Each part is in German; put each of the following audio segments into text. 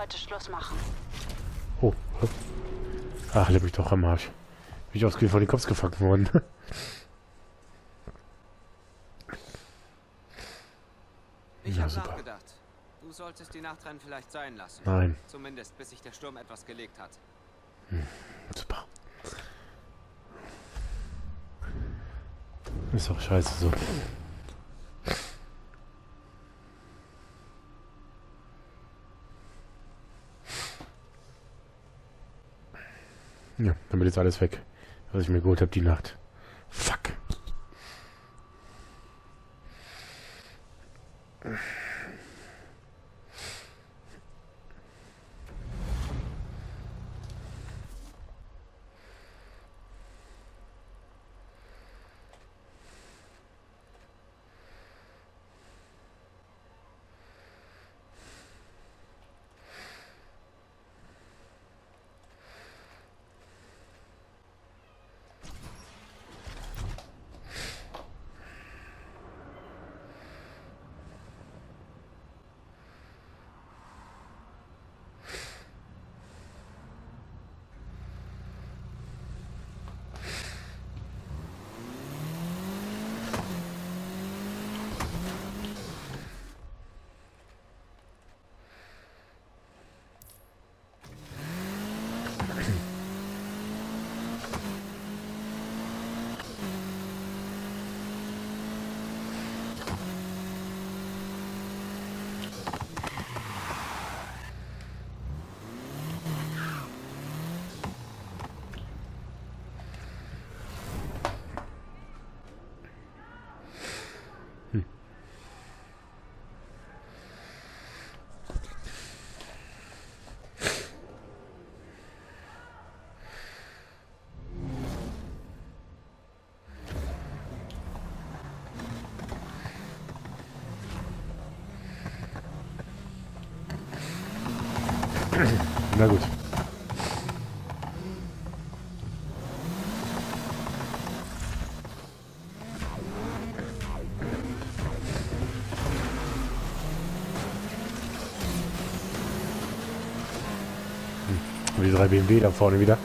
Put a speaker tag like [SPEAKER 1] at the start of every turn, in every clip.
[SPEAKER 1] heute Schluss machen.
[SPEAKER 2] Oh. Ach, leck mich doch am Arsch. Bin ich ausgerechnet von den Cops gefangen worden.
[SPEAKER 3] Ich
[SPEAKER 2] Ja,
[SPEAKER 3] habe
[SPEAKER 2] super.
[SPEAKER 3] nachgedacht. Du solltest die Nachtrennen vielleicht sein lassen.
[SPEAKER 2] Nein.
[SPEAKER 3] Zumindest bis sich der Sturm etwas gelegt hat.
[SPEAKER 2] Super. Ist doch scheiße so. Ja, damit ist alles weg, was ich mir geholt habe die Nacht. Fuck. Na gut. Und die 3 BMW da vorne wieder.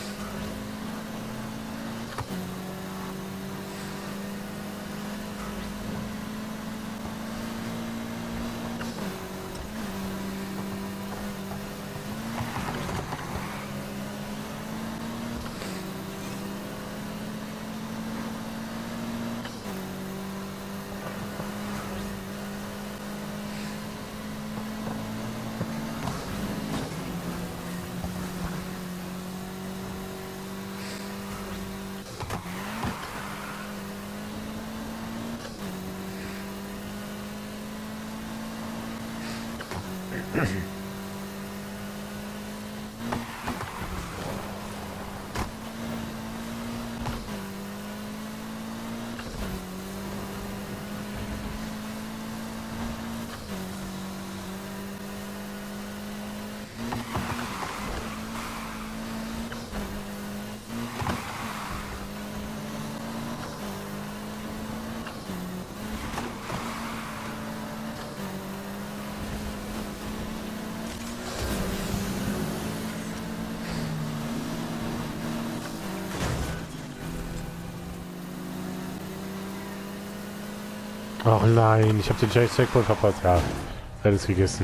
[SPEAKER 2] Ach nein, ich habe den Chase Checkpoint verpasst. Ja, alles gegessen.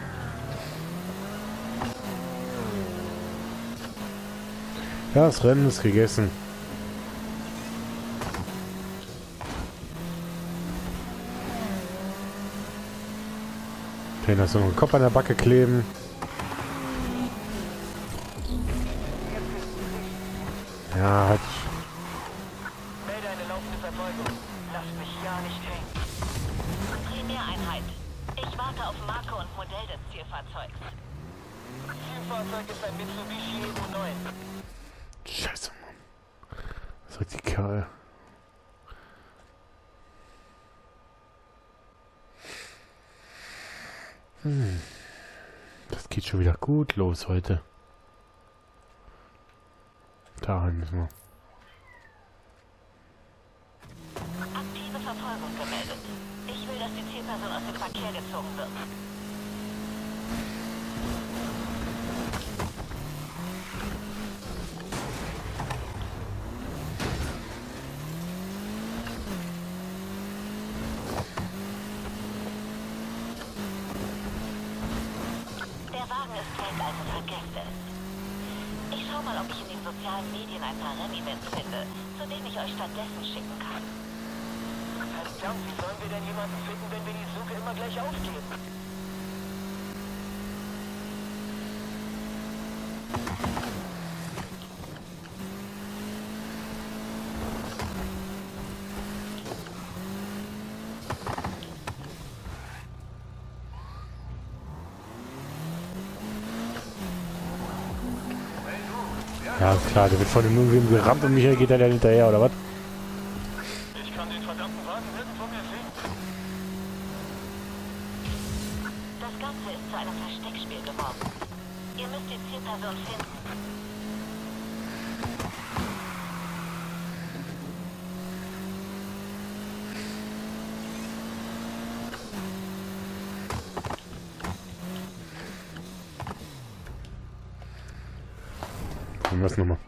[SPEAKER 2] Ja, das Rennen ist gegessen. Okay, da hast du noch einen Kopf an der Backe kleben. Ja, hat.
[SPEAKER 4] Melde eine laufende Verfolgung. Lass mich ja nicht hängen.
[SPEAKER 5] Primäreinheit. Ich warte auf Marke und Modell des Zielfahrzeugs.
[SPEAKER 4] Zielfahrzeug ist ein Mitsubishi Evo 9.
[SPEAKER 2] Scheiße, Mann. Das ist radikal. Das geht schon wieder gut los heute. Dahin müssen wir.
[SPEAKER 5] Aktive Verfolgung gemeldet. Ich will, dass die Zielperson aus dem Verkehr gezogen wird. ist Geld, also vergesst es. Ich schau mal, ob ich in den sozialen Medien ein paar Rennevents finde, zu denen ich euch stattdessen schicken kann.
[SPEAKER 4] Verdammt, wie sollen wir denn jemanden finden, wenn wir die Suche immer gleich aufgeben?
[SPEAKER 2] Ja, ist klar, der wird von dem irgendwem gerammt und Michael geht da dann hinterher, oder was?
[SPEAKER 4] Ich kann den verdammten Wagen nirgendwo mehr sehen.
[SPEAKER 5] Das Ganze ist zu einem Versteckspiel geworden. Ihr müsst die Zielperson finden.
[SPEAKER 2] Probieren wir es nochmal.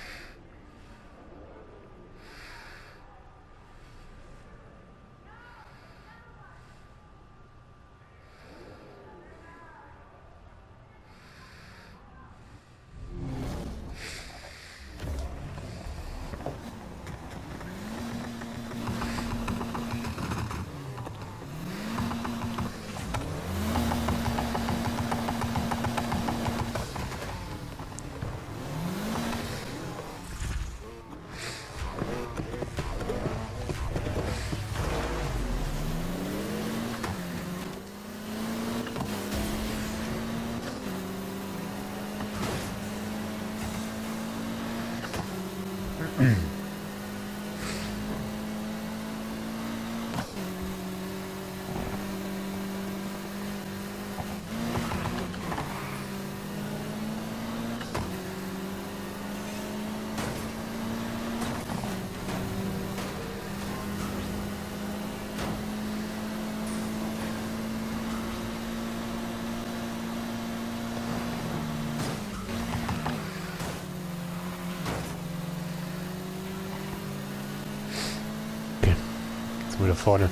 [SPEAKER 2] Wieder vorne.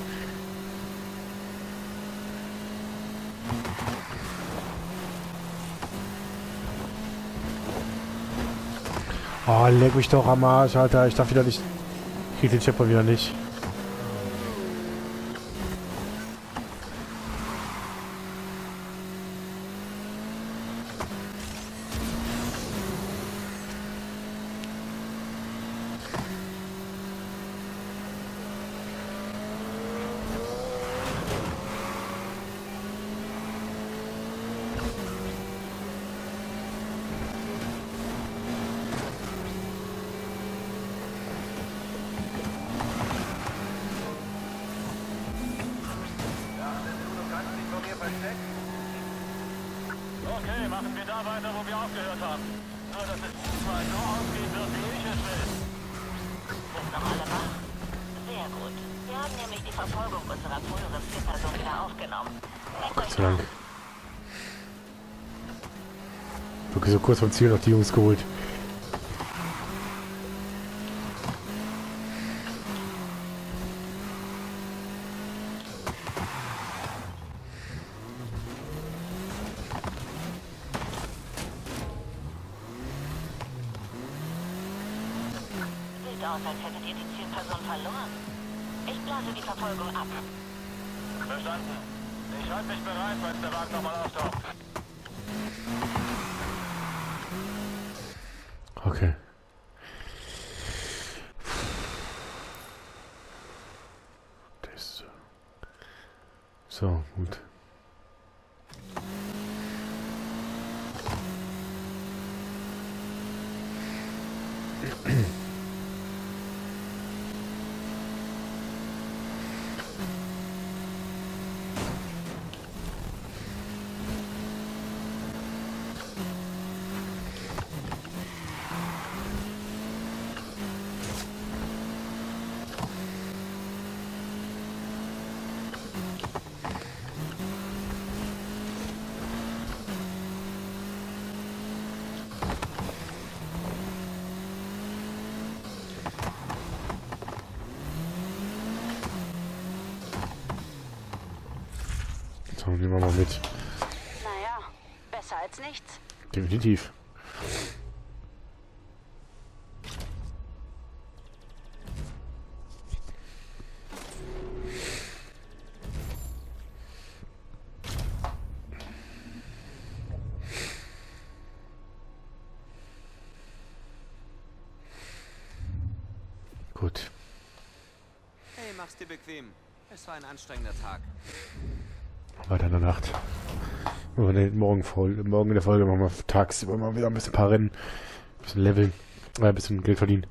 [SPEAKER 2] Oh, leck mich doch am Arsch, Alter. Ich darf wieder nicht. Ich krieg den Chipper wieder nicht.
[SPEAKER 4] Okay, machen wir da weiter, wo wir aufgehört haben. Nur, dass es diesmal so ausgehen wird, wie ich es will.
[SPEAKER 5] Sind noch alle wach? Sehr gut. Wir haben nämlich die Verfolgung unserer früheren Zielperson wieder aufgenommen.
[SPEAKER 2] Gott sei Dank. Wirklich so kurz vom Ziel noch die Jungs geholt.
[SPEAKER 5] Sieht aus, als hättet ihr die Zielperson verloren. Ich blase die Verfolgung ab.
[SPEAKER 4] Verstanden. Ich halte mich bereit, falls der Wagen nochmal auftaucht.
[SPEAKER 2] Okay. Das so, gut. So, nehmen wir mal mit.
[SPEAKER 5] Naja, besser als jetzt nichts?
[SPEAKER 2] Definitiv. Gut.
[SPEAKER 3] Hey, mach's dir bequem. Es war ein anstrengender Tag.
[SPEAKER 2] Weiter in der Nacht. Morgen in der Folge machen wir tagsüber mal wieder ein bisschen paar Rennen. Ein bisschen leveln. Ein bisschen Geld verdienen.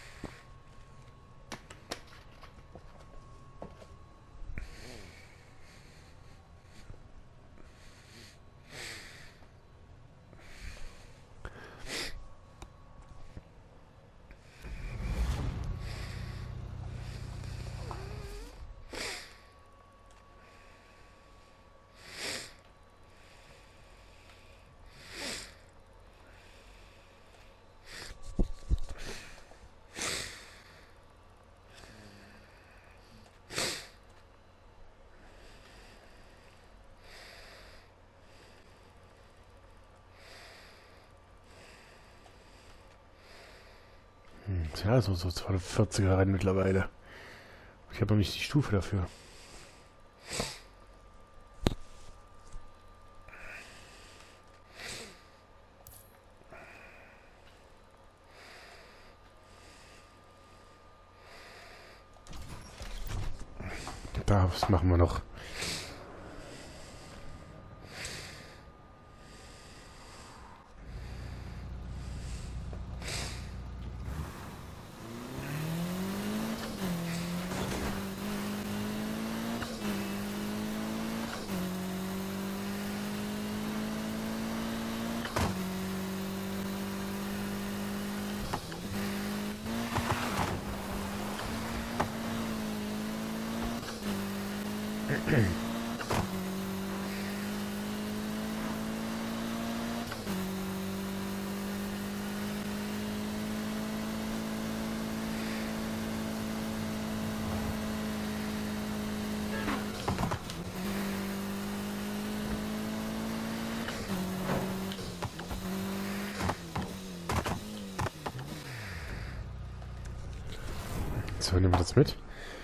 [SPEAKER 2] Ja, so 240er Rennen mittlerweile. Ich habe noch nicht die Stufe dafür. Das machen wir noch. So, nehmen wir das mit.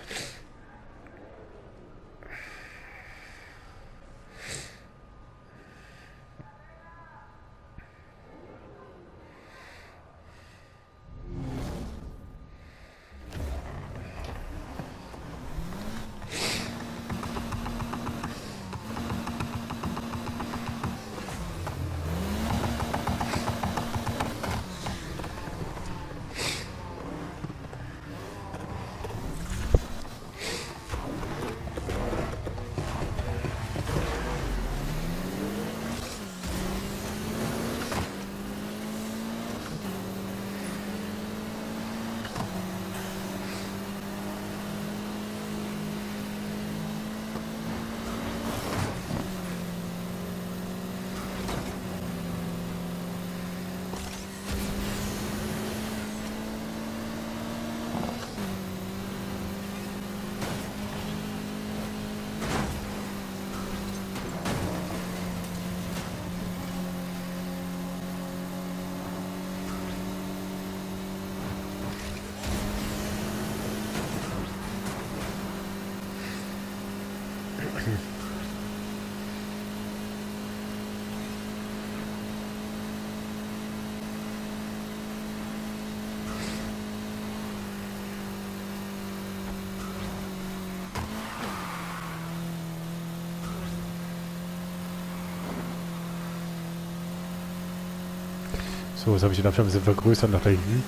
[SPEAKER 2] So, jetzt habe ich den Abstand ein bisschen vergrößert nach da hinten.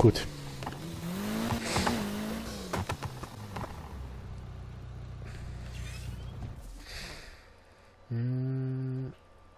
[SPEAKER 2] Gut. Hm.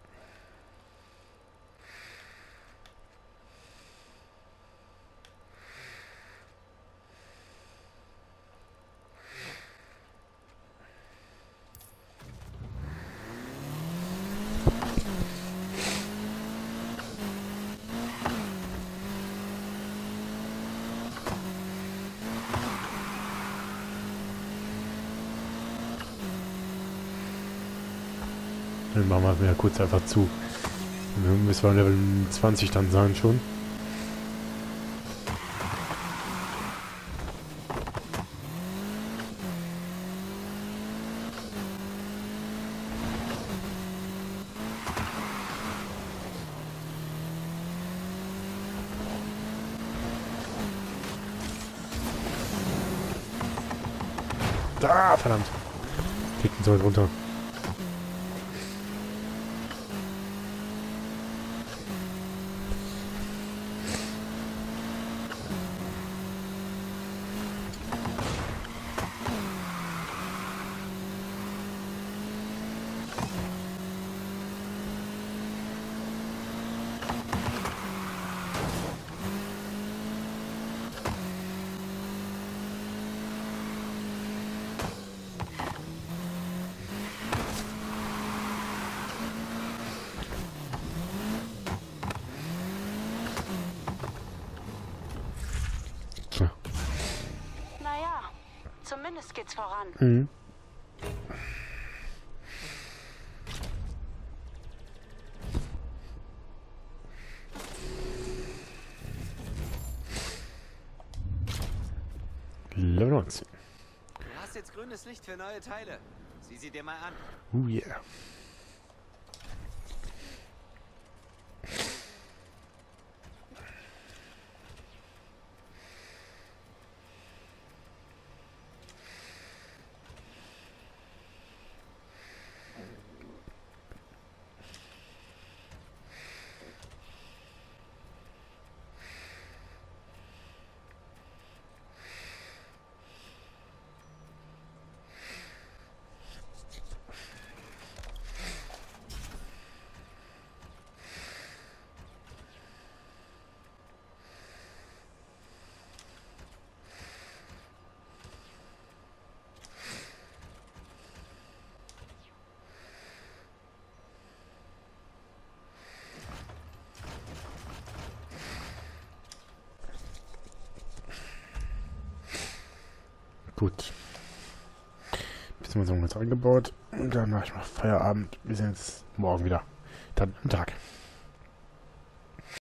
[SPEAKER 2] Dann machen wir es mir kurz einfach zu. Dann müssen wir Level 20 dann sein schon. Da, verdammt. Kriegt ihn so weit runter.
[SPEAKER 1] Naja, zumindest geht's voran.
[SPEAKER 2] Mhm. Level 19.
[SPEAKER 3] Du hast jetzt grünes Licht für neue Teile. Sieh sie dir mal an.
[SPEAKER 2] Oh yeah. Gut. Bisschen was haben wir jetzt eingebaut. Und dann mache ich mal Feierabend. Wir sehen uns morgen wieder. Dann am Tag.